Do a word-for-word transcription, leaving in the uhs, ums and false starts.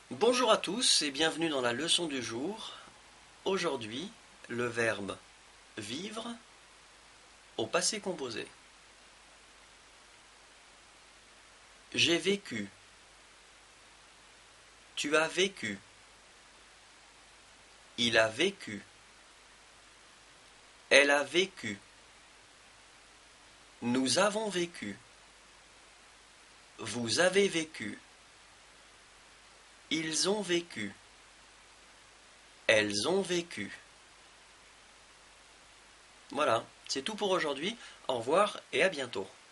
Bonjour à tous et bienvenue dans la leçon du jour. Aujourd'hui, le verbe vivre au passé composé. J'ai vécu. Tu as vécu. Il a vécu. Elle a vécu. Nous avons vécu. Vous avez vécu. Ils ont vécu. Elles ont vécu. Voilà, c'est tout pour aujourd'hui. Au revoir et à bientôt.